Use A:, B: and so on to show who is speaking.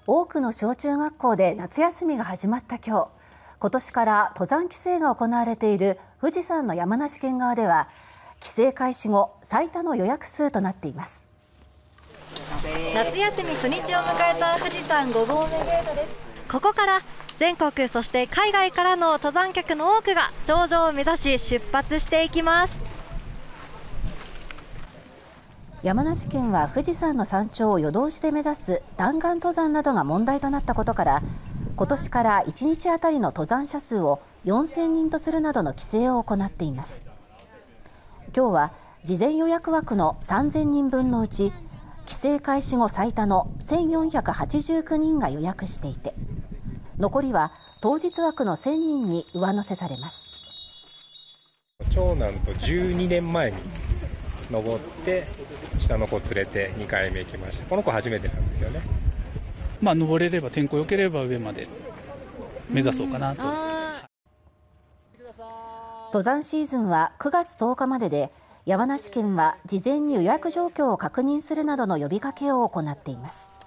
A: 多くの小中学校で夏休みが始まった今年から登山規制が行われている富士山の山梨県側では、規制開始後最多の予約数となっています。
B: 夏休み初日を迎えた富士山5合目ゲートです。ここから全国そして海外からの登山客の多くが頂上を目指し出発していきます。
A: 山梨県は富士山の山頂を夜通しで目指す弾丸登山などが問題となったことから、今年から1日あたりの登山者数を4000人とするなどの規制を行っています。今日は事前予約枠の3000人分のうち、規制開始後最多の1489人が予約していて、残りは当日枠の1000人に上乗せされます。
C: 長男と12年前に登って下の子連れて2回目行きました。この子初めてなんですよね。
D: 登れれば天候良ければ上まで目指そうかなと。
A: 登山シーズンは9月10日までで、山梨県は事前に予約状況を確認するなどの呼びかけを行っています。